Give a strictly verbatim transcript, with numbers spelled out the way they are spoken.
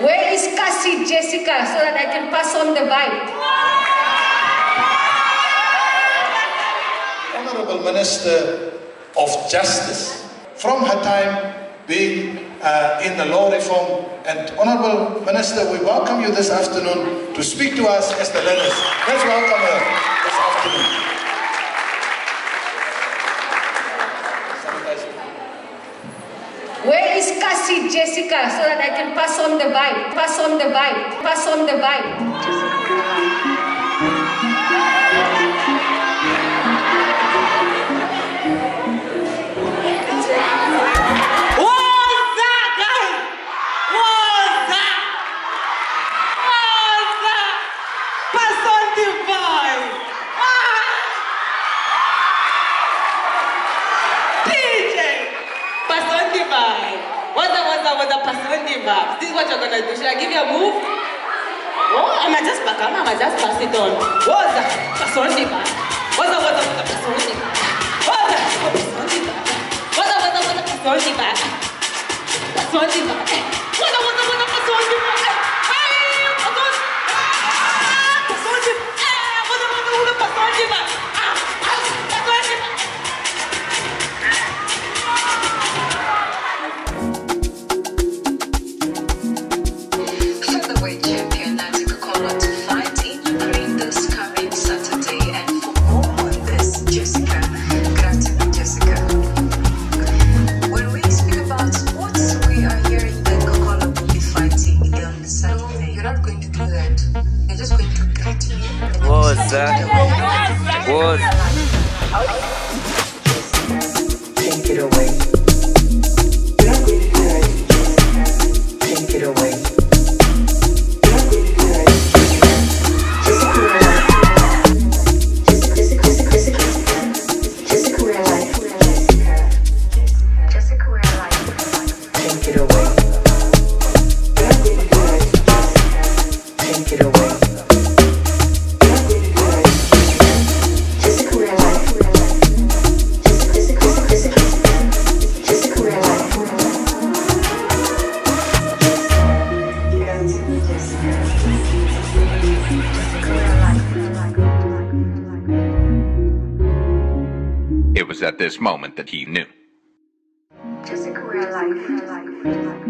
Where is Cassijejessica so that I can pass on the vibe? Honorable Minister of Justice, from her time being uh, in the law reform, and Honorable Minister, we welcome you this afternoon to speak to us as the learners. Let's welcome her this afternoon. Where is Cassijejessica so that I can pass on the vibe? Pass on the vibe. Pass on the vibe. This is what you're gonna do. Should I give you a move? Oh, I might just back up. I might just pass it on. What's that? Pass on the back. What's that? What's that? What's that? Pass on the back. What's that? Pass on the back. What's that? What's that? What's that? Pass on the back. Pass on the back. What's that? What's that? What's that? Pass on the back. Hey, pass on. Pass on the back. What's that? What's that? What's that? Pass on the back. Ah, pass on the back. What's that? What? Take it away. You're not going to do that. Take it away. You're not going to do that. Jessica real life. Jessica real life. Take it away. You're not going to do that. Take it away. It was at this moment that he knew. Jessica real life.